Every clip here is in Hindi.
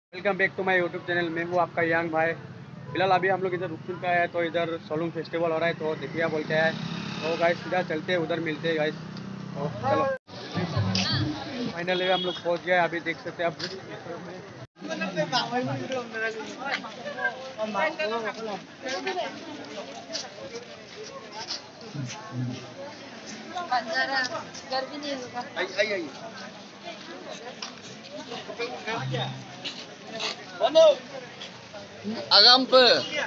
Welcome back to my YouTube channel. मैं हूँ आपका यांग भाई। फिलहाल अभी हम लोग इधर रुकसिन का है, तो इधर सोलुंग फेस्टिवल हो रहा है, तो देखिए बोल के आए। तो गाइस सीधा चलते हैं, उधर मिलते हैं गाइस। तो चलो, फाइनली हम लोग पहुँच गए। अभी देख सकते हैं आप। agam pe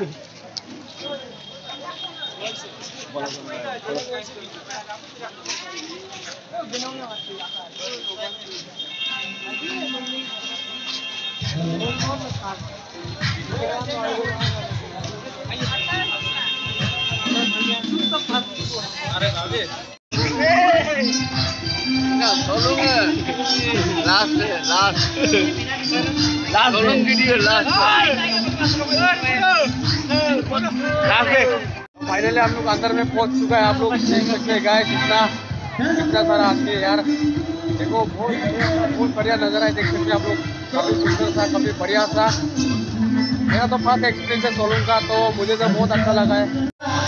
last video last finally हम लोग अंदर में पहुंच चुका है। आप लोग देख सकते हैं गाइस, कितना सारा आदमी है यार। देखो बहुत बढ़िया नज़ारा है, देख सकते हैं आप लोग। काफ़ी सुंदर सा, काफ़ी बढ़िया सा। मेरा तो फर्स्ट एक्सपीरियंस है सोलुंग का, तो मुझे तो बहुत अच्छा लगा है।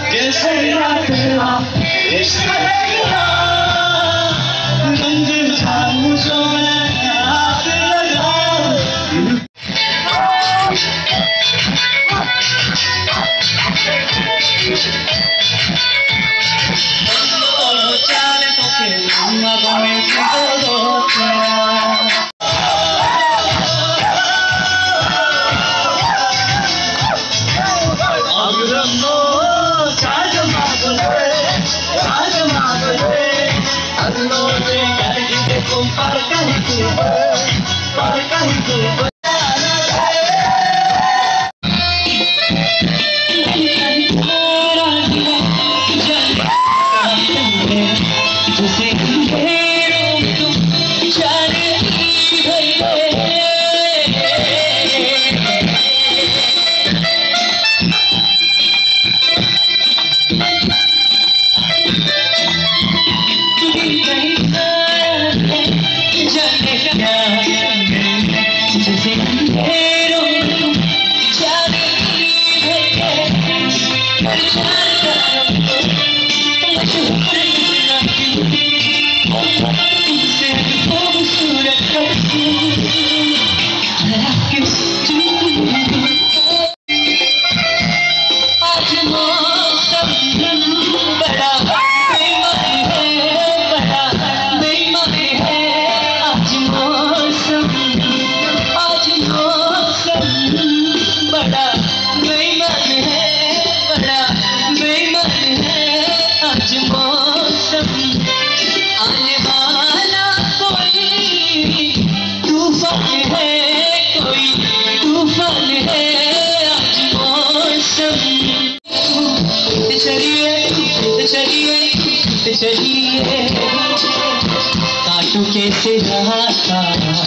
काटू कैसे रहा था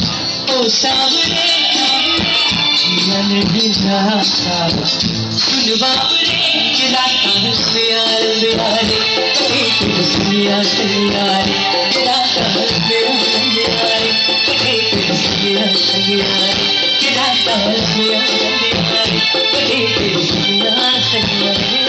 ओ सावरे, जीवन भी रहा था। सुन बाबरे चिल्लाता है प्यार प्यारे, कहीं तुम सुनिया सुनियारे, चिल्लाता है प्यार प्यारे, कहीं तुम सुनिया सुनियारे, चिल्लाता है प्यार प्यारे, कहीं तुम सुनिया सुनियारे।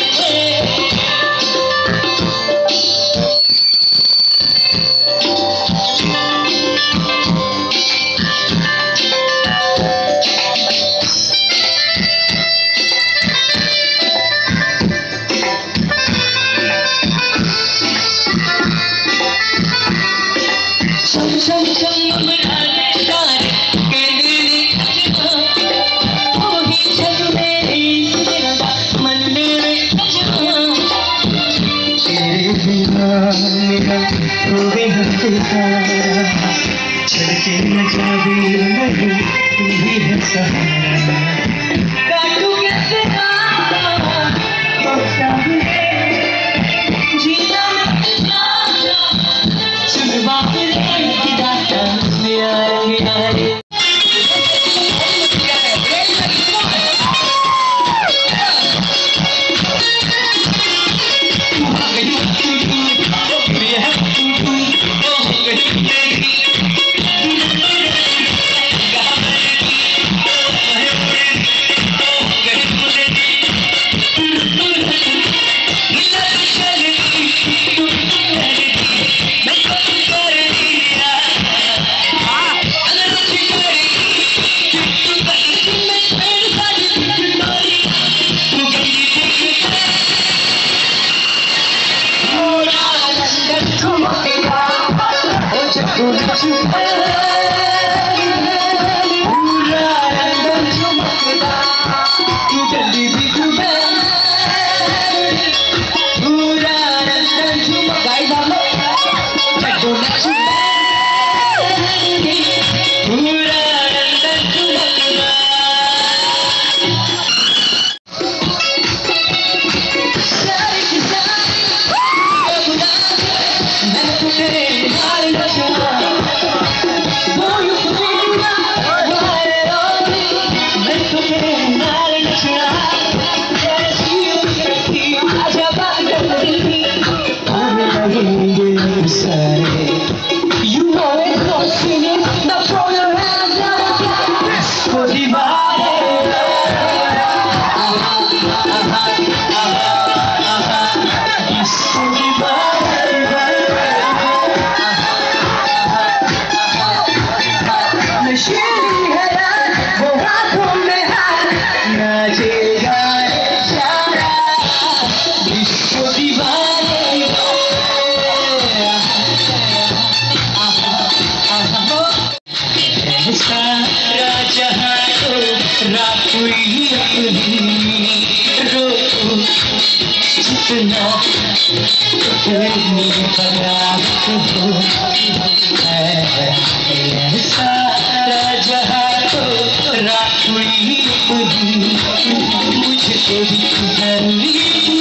छड़के न जावे नहीं, तू ही है सहारा। काटू कैसे जीना सुन बाबरे चिल्लाता प्यारे। दीवाने इसको नशीली है यार वो हाथों में हाथ नाचेगा इशारा इसको दीवाने सारा जहां तो रात हुई रोको जितना तुमने बरात हो सारा जहां तो रात हुई मुझको भी तुम्हारी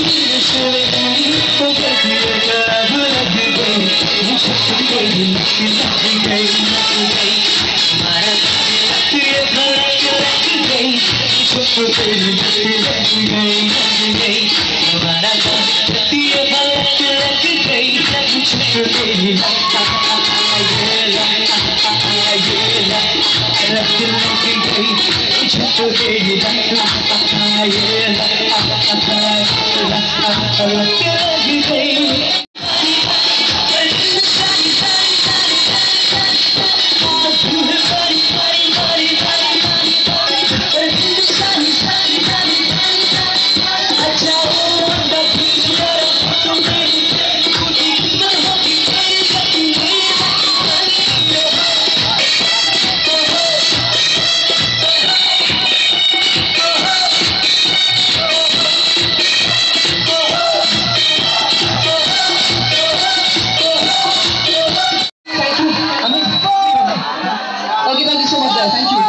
Thank you so much, guys. Thank you.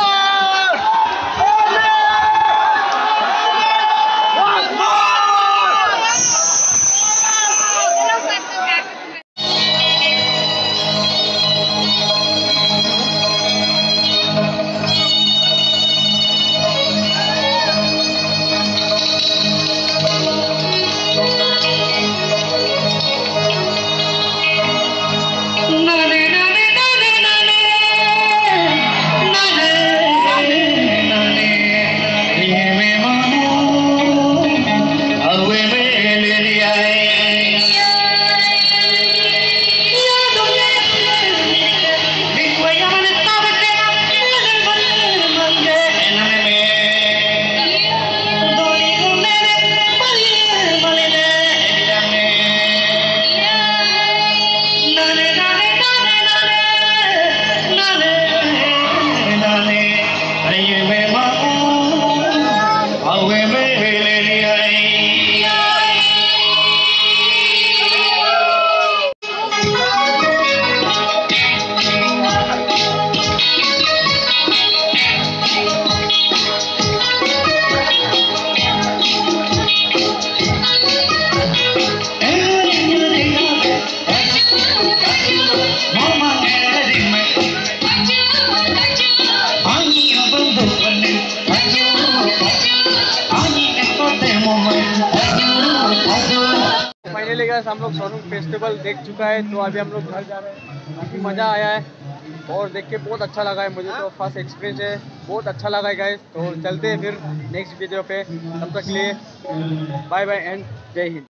Finally guys हम लोग सोनू फेस्टिवल देख चुका है, तो अभी हम लोग घर जा रहे हैं। काफ़ी मज़ा आया है और देख के बहुत अच्छा लगा है, मुझे तो फर्स्ट एक्सपीरियंस है, बहुत अच्छा लगा है गाइस। तो चलते हैं फिर नेक्स्ट वीडियो पे, तब तक के लिए बाय बाय एंड जय हिंद।